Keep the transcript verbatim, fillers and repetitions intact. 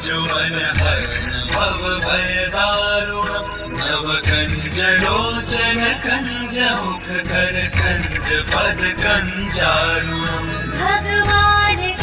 प्रज्वल हरण भव भय दारुणम् नव कंज लोचन कंज मुख कर कंज पद कंजारुणम् भगवान